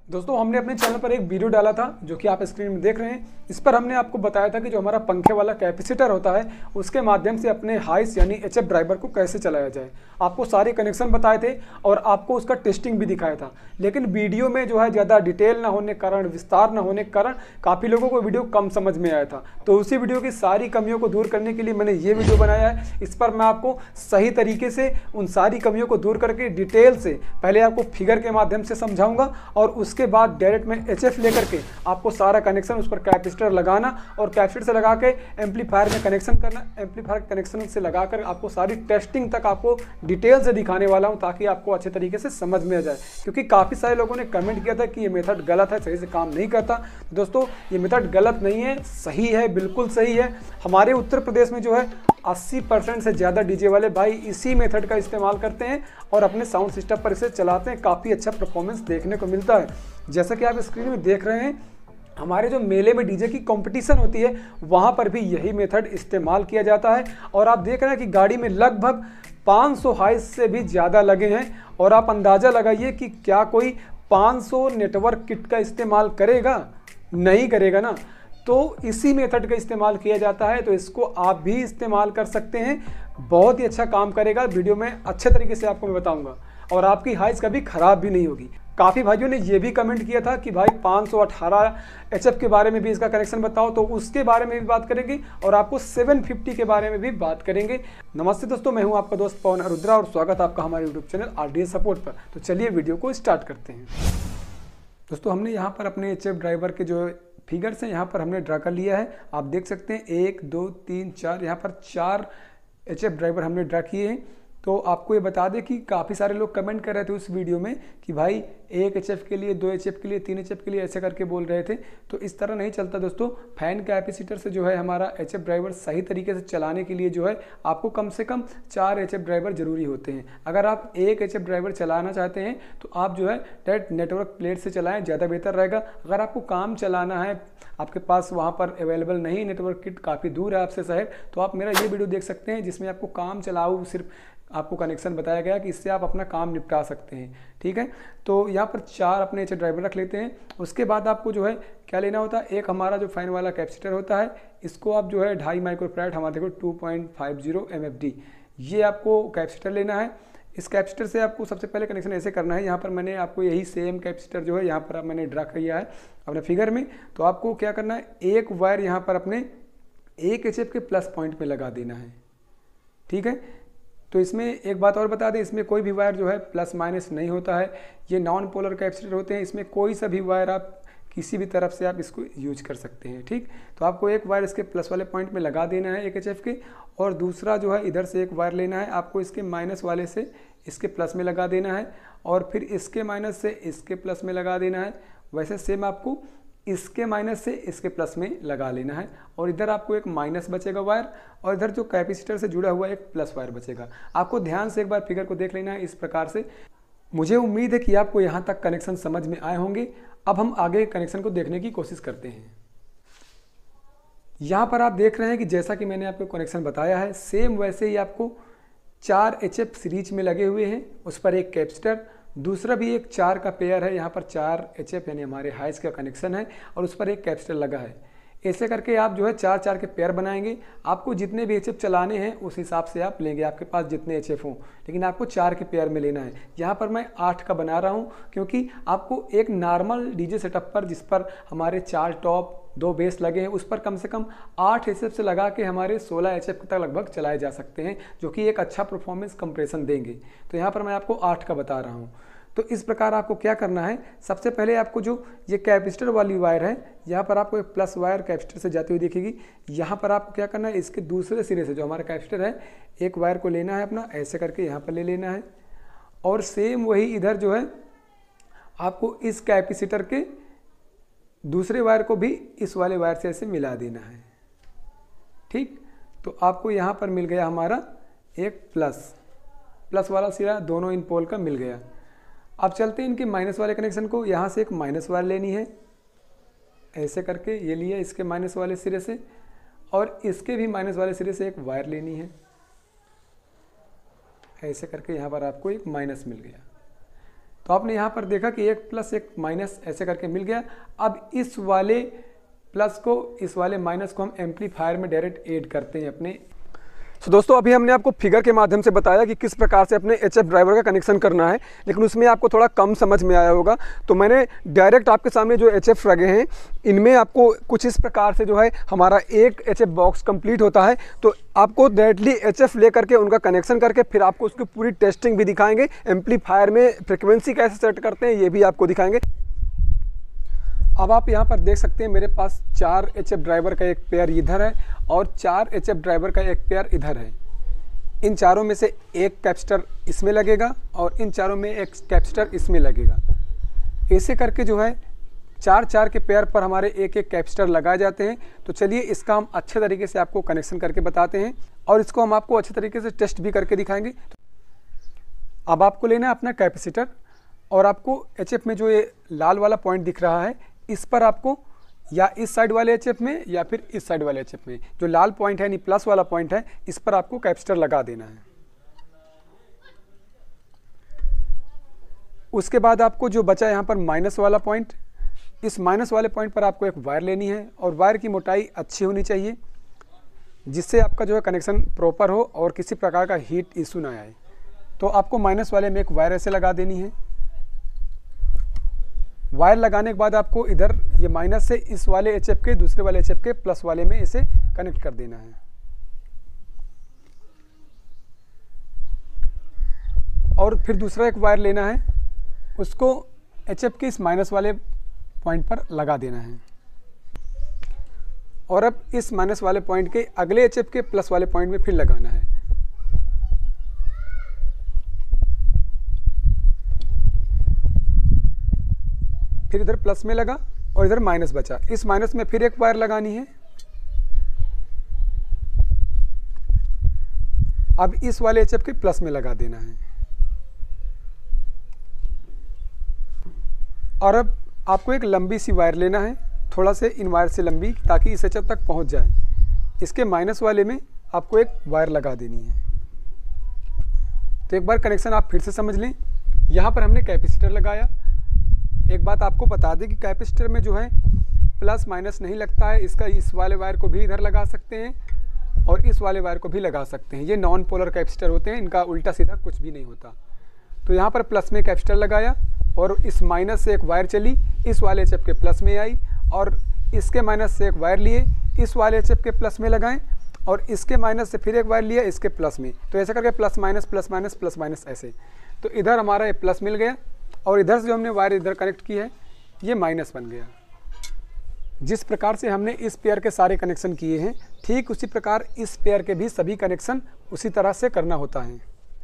दोस्तों हमने अपने चैनल पर एक वीडियो डाला था जो कि आप स्क्रीन में देख रहे हैं। इस पर हमने आपको बताया था कि जो हमारा पंखे वाला कैपेसिटर होता है उसके माध्यम से अपने हाइस यानी एचएफ ड्राइवर को कैसे चलाया जाए। आपको सारे कनेक्शन बताए थे और आपको उसका टेस्टिंग भी दिखाया था, लेकिन वीडियो में जो है ज़्यादा डिटेल ना होने के कारण, विस्तार ना होने के कारण काफ़ी लोगों को वीडियो कम समझ में आया था। तो उसी वीडियो की सारी कमियों को दूर करने के लिए मैंने ये वीडियो बनाया है। इस पर मैं आपको सही तरीके से उन सारी कमियों को दूर करके डिटेल से पहले आपको फिगर के माध्यम से समझाऊंगा और उसके बाद डायरेक्ट में एचएफ लेकर के आपको सारा कनेक्शन उस पर कैपेसिटर लगाना और कैपेसिटर से लगा के एम्पलीफायर में कनेक्शन करना, एम्पलीफायर कनेक्शन से लगाकर आपको सारी टेस्टिंग तक आपको डिटेल से दिखाने वाला हूं ताकि आपको अच्छे तरीके से समझ में आ जाए। क्योंकि काफ़ी सारे लोगों ने कमेंट किया था कि ये मेथड गलत है, सही से काम नहीं करता। दोस्तों ये मेथड गलत नहीं है, सही है, बिल्कुल सही है। हमारे उत्तर प्रदेश में जो है 80% से ज़्यादा डीजे वाले भाई इसी मेथड का इस्तेमाल करते हैं और अपने साउंड सिस्टम पर इसे चलाते हैं। काफ़ी अच्छा परफॉर्मेंस देखने को मिलता है। जैसा कि आप स्क्रीन में देख रहे हैं, हमारे जो मेले में डीजे की कंपटीशन होती है वहाँ पर भी यही मेथड इस्तेमाल किया जाता है। और आप देख रहे हैं कि गाड़ी में लगभग 500 हाइस से भी ज़्यादा लगे हैं और आप अंदाज़ा लगाइए कि क्या कोई 500 नेटवर्क किट का इस्तेमाल करेगा? नहीं करेगा ना। तो इसी मेथड का इस्तेमाल किया जाता है, तो इसको आप भी इस्तेमाल कर सकते हैं। बहुत ही अच्छा काम करेगा। वीडियो में अच्छे तरीके से आपको मैं बताऊंगा और आपकी हाइस कभी ख़राब भी नहीं होगी। काफ़ी भाइयों ने ये भी कमेंट किया था कि भाई 518 एचएफ के बारे में भी इसका कनेक्शन बताओ, तो उसके बारे में भी बात करेंगे और आपको 750 के बारे में भी बात करेंगे। नमस्ते दोस्तों, मैं हूं आपका दोस्त पवन अरुद्रा और स्वागत है आपका हमारे यूट्यूब चैनल आरडीएस सपोर्ट पर। तो चलिए वीडियो को स्टार्ट करते हैं। दोस्तों हमने यहाँ पर अपने एचएफ ड्राइवर के जो फिगर्स हैं यहाँ पर हमने ड्रा कर लिया है। आप देख सकते हैं 1 2 3 4, यहाँ पर 4 एचएफ ड्राइवर हमने ड्रा किए हैं। तो आपको ये बता दें कि काफ़ी सारे लोग कमेंट कर रहे थे उस वीडियो में कि भाई 1 एचएफ के लिए, 2 एचएफ के लिए, 3 एचएफ के लिए ऐसे करके बोल रहे थे। तो इस तरह नहीं चलता दोस्तों। फैन कैपेसिटर से जो है हमारा एचएफ ड्राइवर सही तरीके से चलाने के लिए जो है आपको कम से कम 4 एचएफ ड्राइवर जरूरी होते हैं। अगर आप 1 एचएफ ड्राइवर चलाना चाहते हैं तो आप जो है डायरेक्ट नेटवर्क प्लेट से चलाएं, ज़्यादा बेहतर रहेगा। अगर आपको काम चलाना है, आपके पास वहाँ पर अवेलेबल नहीं नेटवर्क किट, काफ़ी दूर है आपसे शहर, तो आप मेरा ये वीडियो देख सकते हैं जिसमें आपको काम चलाऊ सिर्फ आपको कनेक्शन बताया गया कि इससे आप अपना काम निपटा सकते हैं। ठीक है, तो यहाँ पर 4 अपने एचएफ ड्राइवर रख लेते हैं। उसके बाद आपको जो है क्या लेना होता है, एक हमारा जो फैन वाला कैपेसिटर होता है, इसको आप जो है 2.5 माइक्रोफैराड, हमारे देखो 2.50 MFD, ये आपको कैपेसिटर लेना है। इस कैपेसिटर से आपको सबसे पहले कनेक्शन ऐसे करना है। यहाँ पर मैंने आपको यही सेम कैपेसिटर जो है यहाँ पर मैंने ड्रा किया है अपने फिगर में। तो आपको क्या करना है, एक वायर यहाँ पर अपने 1 एचएफ के प्लस पॉइंट में लगा देना है। ठीक है, तो इसमें एक बात और बता दें, इसमें कोई भी वायर जो है प्लस माइनस नहीं होता है। ये नॉन पोलर कैपेसिटर होते हैं, इसमें कोई सा भी वायर आप किसी भी तरफ से आप इसको यूज कर सकते हैं। ठीक, तो आपको एक वायर इसके प्लस वाले पॉइंट में लगा देना है 1 एचएफ के, और दूसरा जो है इधर से एक वायर लेना है, आपको इसके माइनस वाले से इसके प्लस में लगा देना है और फिर इसके माइनस से इसके प्लस में लगा देना है। वैसे सेम आपको इसके माइनस से इसके प्लस में लगा लेना है और इधर आपको एक माइनस बचेगा वायर और इधर जो कैपेसिटर से जुड़ा हुआ एक प्लस वायर बचेगा। आपको ध्यान से एक बार फिगर को देख लेना है इस प्रकार से। मुझे उम्मीद है कि आपको यहाँ तक कनेक्शन समझ में आए होंगे। अब हम आगे कनेक्शन को देखने की कोशिश करते हैं। यहाँ पर आप देख रहे हैं कि जैसा कि मैंने आपको कनेक्शन बताया है, सेम वैसे ही आपको 4 एचएफ सीरीज में लगे हुए हैं, उस पर एक कैपेसिटर, दूसरा भी एक 4 का पेयर है। यहाँ पर 4 एचएफ यानी हमारे हाइस का कनेक्शन है और उस पर एक कैपेसिटर लगा है। ऐसे करके आप जो है 4-4 के पेयर बनाएंगे। आपको जितने भी एचएफ चलाने हैं उस हिसाब से आप लेंगे, आपके पास जितने एचएफ हों, लेकिन आपको 4 के पेयर में लेना है। यहाँ पर मैं 8 का बना रहा हूँ क्योंकि आपको एक नॉर्मल डीजे सेटअप पर जिस पर हमारे 4 टॉप 2 बेस लगे हैं उस पर कम से कम 8 एचएफ से लगा के हमारे 16 एचएफ तक लगभग चलाए जा सकते हैं, जो कि एक अच्छा परफॉर्मेंस कंप्रेशन देंगे। तो यहाँ पर मैं आपको 8 का बता रहा हूँ। तो इस प्रकार आपको क्या करना है, सबसे पहले आपको जो ये कैपेसिटर वाली वायर है, यहाँ पर आपको एक प्लस वायर कैपेसिटर से जाती हुई दिखेगी। यहाँ पर आपको क्या करना है, इसके दूसरे सिरे से जो हमारा कैपेसिटर है एक वायर को लेना है अपना, ऐसे करके यहाँ पर ले लेना है और सेम वही इधर जो है आपको इस कैपेसिटर के दूसरे वायर को भी इस वाले वायर से ऐसे मिला देना है। ठीक, तो आपको यहाँ पर मिल गया हमारा एक प्लस वाला सिरा, दोनों इन पोल का मिल गया। अब चलते हैं इनके माइनस वाले कनेक्शन को। यहाँ से एक माइनस वायर लेनी है, ऐसे करके ये लिया इसके माइनस वाले सिरे से, और इसके भी माइनस वाले सिरे से एक वायर लेनी है, ऐसे करके यहाँ पर आपको एक माइनस मिल गया। तो आपने यहाँ पर देखा कि एक प्लस एक माइनस ऐसे करके मिल गया। अब इस वाले प्लस को इस वाले माइनस को हम एम्पलीफायर में डायरेक्ट ऐड करते हैं अपने। तो दोस्तों अभी हमने आपको फिगर के माध्यम से बताया कि किस प्रकार से अपने HF ड्राइवर का कनेक्शन करना है, लेकिन उसमें आपको थोड़ा कम समझ में आया होगा। तो मैंने डायरेक्ट आपके सामने जो HF लगे हैं इनमें आपको कुछ इस प्रकार से जो है हमारा एक HF बॉक्स कंप्लीट होता है। तो आपको डायरेक्टली HF ले करके उनका कनेक्शन करके फिर आपको उसकी पूरी टेस्टिंग भी दिखाएंगे, एम्पलीफायर में फ्रिक्वेंसी कैसे सेट करते हैं ये भी आपको दिखाएंगे। अब आप यहाँ पर देख सकते हैं मेरे पास 4 HF ड्राइवर का एक पेयर इधर है और 4 HF ड्राइवर का एक पेयर इधर है। इन चारों में से एक कैपेसिटर इसमें लगेगा और इन चारों में एक कैपेसिटर इसमें लगेगा। ऐसे करके जो है 4 के पेयर पर हमारे एक कैपेसिटर लगाए जाते हैं। तो चलिए इसका हम अच्छे तरीके से आपको कनेक्शन करके बताते हैं और इसको हम आपको अच्छे तरीके से टेस्ट भी करके दिखाएंगे। अब आपको लेना है अपना कैपेसिटर और आपको HF में जो ये लाल वाला पॉइंट दिख रहा है इस पर आपको या इस साइड वाले HF में या फिर इस साइड वाले HF में जो लाल पॉइंट है यानी प्लस वाला पॉइंट है इस पर आपको कैपेसिटर लगा देना है। उसके बाद आपको जो बचा यहाँ पर माइनस वाला पॉइंट, इस माइनस वाले पॉइंट पर आपको एक वायर लेनी है और वायर की मोटाई अच्छी होनी चाहिए जिससे आपका जो है कनेक्शन प्रॉपर हो और किसी प्रकार का हीट इशू ना आए। तो आपको माइनस वाले में एक वायर ऐसे लगा देनी है। वायर लगाने के बाद आपको इधर ये माइनस से इस वाले HF के दूसरे वाले HF के प्लस वाले में इसे कनेक्ट कर देना है। और फिर दूसरा एक वायर लेना है, उसको HF के इस माइनस वाले पॉइंट पर लगा देना है और अब इस माइनस वाले पॉइंट के अगले HF के प्लस वाले पॉइंट में फिर लगाना है। फिर इधर प्लस में लगा और इधर माइनस बचा, इस माइनस में फिर एक वायर लगानी है। अब इस वाले HF के प्लस में लगा देना है और अब आपको एक लंबी सी वायर लेना है, थोड़ा से इन वायर से लंबी ताकि इस HF तक पहुंच जाए। इसके माइनस वाले में आपको एक वायर लगा देनी है। तो एक बार कनेक्शन आप फिर से समझ लें। यहाँ पर हमने कैपेसिटर लगाया। एक बात आपको बता दें कि कैपेसिटर में जो है प्लस माइनस नहीं लगता है, इसका इस वाले वायर को भी इधर लगा सकते हैं और इस वाले वायर को भी लगा सकते हैं। ये नॉन पोलर कैपेसिटर होते हैं, इनका उल्टा सीधा कुछ भी नहीं होता। तो यहाँ पर प्लस में कैपेसिटर लगाया और इस माइनस से एक वायर चली, इस वाले HF के प्लस में आई और इसके माइनस से एक वायर लिए, इस वाले HF के प्लस में लगाएं और इसके माइनस से फिर एक वायर लिया इसके प्लस में। तो ऐसे करके plus minus plus minus plus minus ऐसे। तो इधर हमारा ये प्लस मिल गया और इधर से जो हमने वायर इधर कनेक्ट की है ये माइनस बन गया। जिस प्रकार से हमने इस पेयर के सारे कनेक्शन किए हैं ठीक उसी प्रकार इस पेयर के भी सभी कनेक्शन उसी तरह से करना होता है।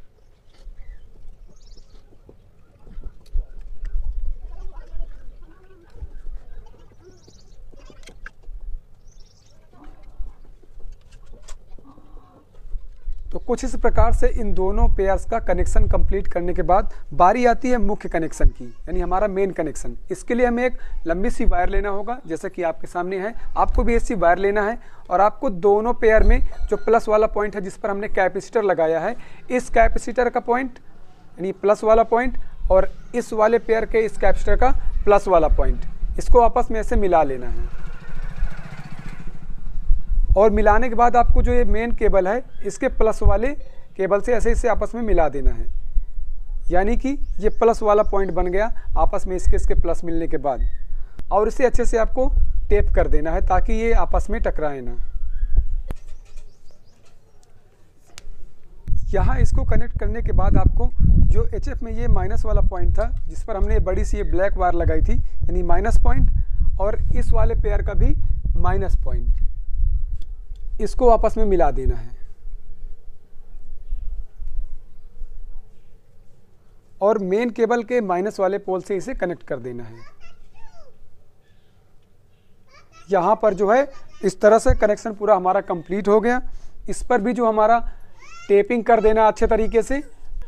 तो कुछ इस प्रकार से इन दोनों पेयर्स का कनेक्शन कंप्लीट करने के बाद बारी आती है मुख्य कनेक्शन की, यानी हमारा मेन कनेक्शन। इसके लिए हमें एक लंबी सी वायर लेना होगा जैसा कि आपके सामने है। आपको भी ऐसी वायर लेना है और आपको दोनों पेयर में जो प्लस वाला पॉइंट है जिस पर हमने कैपेसिटर लगाया है, इस कैपेसिटर का पॉइंट यानी प्लस वाला पॉइंट और इस वाले पेयर के इस कैपेसिटर का प्लस वाला पॉइंट, इसको आपस में ऐसे मिला लेना है। और मिलाने के बाद आपको जो ये मेन केबल है इसके प्लस वाले केबल से ऐसे इसे आपस में मिला देना है, यानी कि ये प्लस वाला पॉइंट बन गया आपस में इसके प्लस मिलने के बाद। और इसे अच्छे से आपको टेप कर देना है ताकि ये आपस में टकराए ना। यहाँ इसको कनेक्ट करने के बाद आपको जो HF में ये माइनस वाला पॉइंट था जिस पर हमने बड़ी सी ये ब्लैक वायर लगाई थी यानी माइनस पॉइंट, और इस वाले पेयर का भी माइनस पॉइंट, इसको आपस में मिला देना है और मेन केबल के माइनस वाले पोल से इसे कनेक्ट कर देना है। यहाँ पर जो है इस तरह से कनेक्शन पूरा हमारा कंप्लीट हो गया। इस पर भी जो हमारा टेपिंग कर देना अच्छे तरीके से।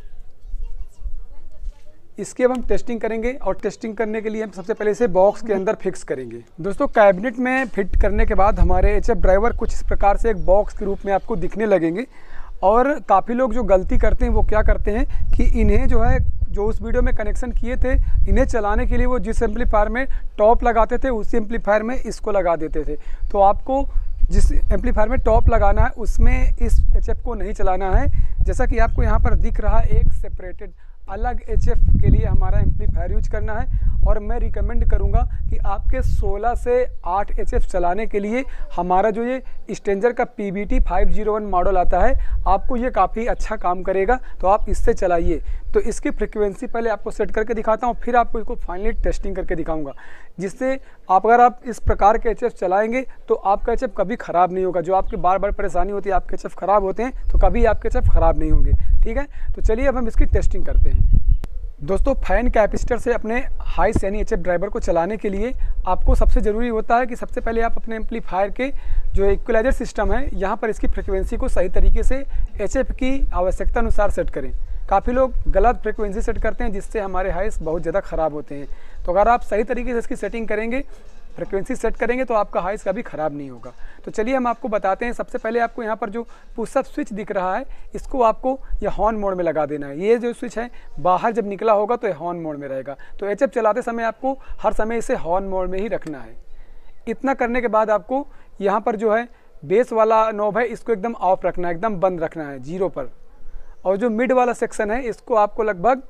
इसके अब हम टेस्टिंग करेंगे और टेस्टिंग करने के लिए हम सबसे पहले इसे बॉक्स के अंदर फिक्स करेंगे। दोस्तों कैबिनेट में फिट करने के बाद हमारे HF ड्राइवर कुछ इस प्रकार से एक बॉक्स के रूप में आपको दिखने लगेंगे। और काफ़ी लोग जो गलती करते हैं वो क्या करते हैं कि इन्हें जो है जो उस वीडियो में कनेक्शन किए थे, इन्हें चलाने के लिए वो जिस एम्पलीफायर में टॉप लगाते थे उसी एम्पलीफायर में इसको लगा देते थे। तो आपको जिस एम्पलीफायर में टॉप लगाना है उसमें इस HF को नहीं चलाना है। जैसा कि आपको यहाँ पर दिख रहा है, एक सेपरेटेड अलग HF के लिए हमारा एम्पलीफायर यूज करना है। और मैं रिकमेंड करूँगा कि आपके 16 से 8 HF चलाने के लिए हमारा जो ये स्ट्रेंजर का PBT 501 मॉडल आता है, आपको ये काफ़ी अच्छा काम करेगा, तो आप इससे चलाइए। तो इसकी फ्रिक्वेंसी पहले आपको सेट करके दिखाता हूँ, फिर आपको इसको फाइनली टेस्टिंग करके दिखाऊंगा, जिससे अगर आप इस प्रकार के HF चलाएंगे तो आपका HF कभी ख़राब नहीं होगा। जो आपकी बार बार परेशानी होती है, आपके HF ख़राब होते हैं, तो कभी आपके HF ख़राब नहीं होंगे। ठीक है, तो चलिए अब हम इसकी टेस्टिंग करते हैं। दोस्तों, फैन कैपेसिटर से अपने हाइस यानी HF ड्राइवर को चलाने के लिए आपको सबसे ज़रूरी होता है कि सबसे पहले आप अपने एम्पलीफायर के जो इक्वलाइजर सिस्टम है, यहाँ पर इसकी फ्रिक्वेंसी को सही तरीके से HF की आवश्यकता अनुसार सेट करें। काफ़ी लोग गलत फ्रिक्वेंसी सेट करते हैं, जिससे हमारे हाइस बहुत ज़्यादा ख़राब होते हैं। तो अगर आप सही तरीके से इसकी सेटिंग करेंगे, फ्रिक्वेंसी सेट करेंगे, तो आपका हाइस कभी ख़राब नहीं होगा। तो चलिए हम आपको बताते हैं। सबसे पहले आपको यहाँ पर जो पुशअप स्विच दिख रहा है, इसको आपको यह हॉर्न मोड में लगा देना है। ये जो स्विच है बाहर जब निकला होगा तो ये हॉर्न मोड में रहेगा। तो HF चलाते समय आपको हर समय इसे हॉर्न मोड में ही रखना है। इतना करने के बाद आपको यहाँ पर जो है बेस वाला नॉब है, इसको एकदम ऑफ रखना है, एकदम बंद रखना है 0 पर। और जो मिड वाला सेक्शन है, इसको आपको लगभग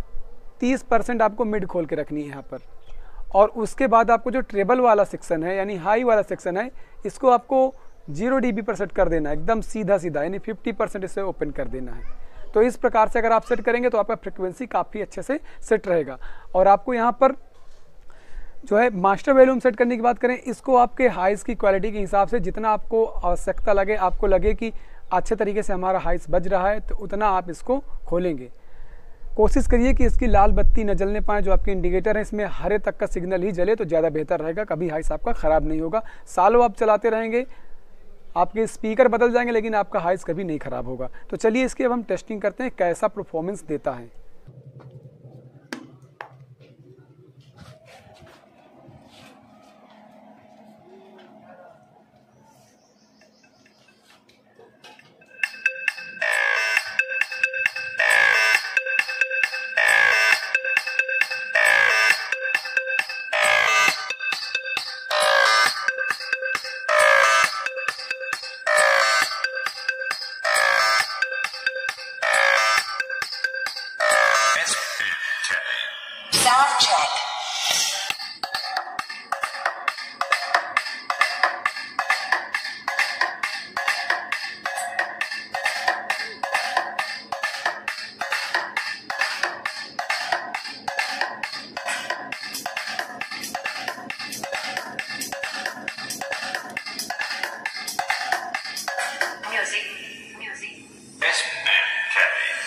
30% आपको मिड खोल के रखनी है यहाँ पर। और उसके बाद आपको जो ट्रेबल वाला सेक्शन है यानी हाई वाला सेक्शन है, इसको आपको 0 dB पर सेट कर देना है, एकदम सीधा सीधा, यानी 50% इसे ओपन कर देना है। तो इस प्रकार से अगर आप सेट करेंगे तो आपका फ्रिक्वेंसी काफ़ी अच्छे से सेट रहेगा। और आपको यहाँ पर जो है मास्टर वॉल्यूम सेट करने की बात करें, इसको आपके हाइस की क्वालिटी के हिसाब से जितना आपको आवश्यकता लगे, आपको लगे कि अच्छे तरीके से हमारा हाइस बज रहा है, तो उतना आप इसको खोलेंगे। कोशिश करिए कि इसकी लाल बत्ती न जलने पाए, जो आपके इंडिकेटर है इसमें हरे तक का सिग्नल ही जले तो ज़्यादा बेहतर रहेगा। कभी हाइस आपका ख़राब नहीं होगा। सालों आप चलाते रहेंगे, आपके स्पीकर बदल जाएंगे, लेकिन आपका हाइस कभी नहीं ख़राब होगा। तो चलिए इसकी अब हम टेस्टिंग करते हैं, कैसा परफॉर्मेंस देता है। Sound check. Music. SNK.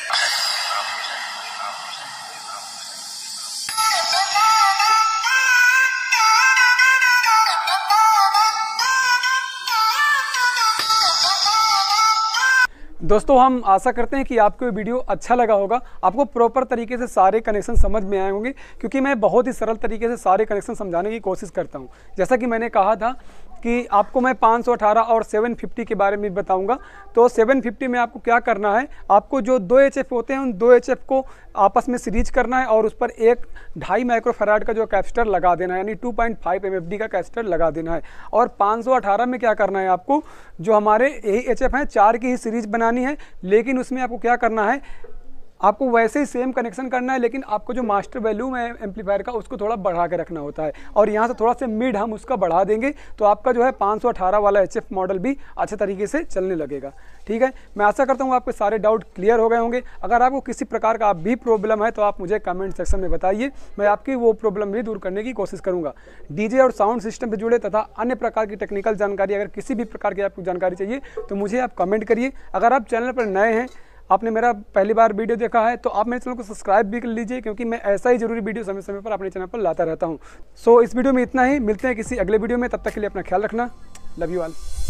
दोस्तों, हम आशा करते हैं कि आपको ये वीडियो अच्छा लगा होगा, आपको प्रॉपर तरीके से सारे कनेक्शन समझ में आए होंगे, क्योंकि मैं बहुत ही सरल तरीके से सारे कनेक्शन समझाने की कोशिश करता हूं। जैसा कि मैंने कहा था कि आपको मैं 518 और 750 के बारे में बताऊंगा। तो 750 में आपको क्या करना है, आपको जो 2 HF होते हैं उन 2 HF को आपस में सीरीज करना है और उस पर एक 2.5 माइक्रोफैराड का जो कैपेसिटर लगा देना है, यानी 2.5 MFD का कैपेसिटर लगा देना है। और 518 में क्या करना है, आपको जो हमारे यही HF हैं 4 की ही सीरीज बनानी है, लेकिन उसमें आपको क्या करना है, आपको वैसे ही सेम कनेक्शन करना है, लेकिन आपको जो मास्टर वैल्यूम है एम्पलीफायर का उसको थोड़ा बढ़ा के रखना होता है। और यहाँ से थोड़ा सा मिड हम उसका बढ़ा देंगे, तो आपका जो है 518 वाला HF मॉडल भी अच्छे तरीके से चलने लगेगा। ठीक है, मैं आशा करता हूँ आपके सारे डाउट क्लियर हो गए होंगे। अगर आपको किसी प्रकार का भी प्रॉब्लम है तो आप मुझे कमेंट सेक्शन में बताइए, मैं आपकी वो प्रॉब्लम भी दूर करने की कोशिश करूँगा। DJ और साउंड सिस्टम से जुड़े तथा अन्य प्रकार की टेक्निकल जानकारी, अगर किसी भी प्रकार की आपको जानकारी चाहिए तो मुझे आप कमेंट करिए। अगर आप चैनल पर नए हैं, आपने मेरा पहली बार वीडियो देखा है, तो आप मेरे चैनल को सब्सक्राइब भी कर लीजिए, क्योंकि मैं ऐसा ही जरूरी वीडियो समय समय पर अपने चैनल पर लाता रहता हूँ। सो इस वीडियो में इतना ही, मिलते हैं किसी अगले वीडियो में, तब तक के लिए अपना ख्याल रखना। Love you all.